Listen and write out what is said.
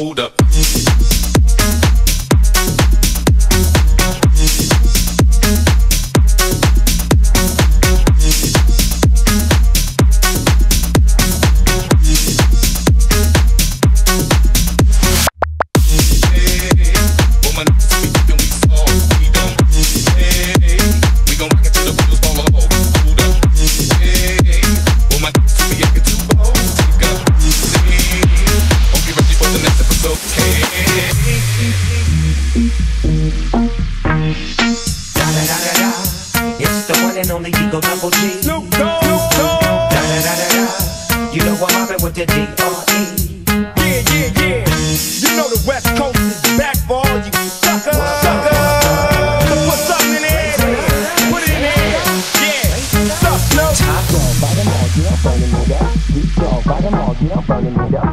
hold up. It's the one and only Eagle Double G. Snoop Dogg. Da da da da da. You know I'm mobbing with the D.R.E. Yeah. You know the West Coast is back for all you suckers. So put something in there. Put it in there. Yeah. What's up, Snoop? Top dog, bottom all, get up, burning it up. Deep dog, bottom all, get up, burning it up.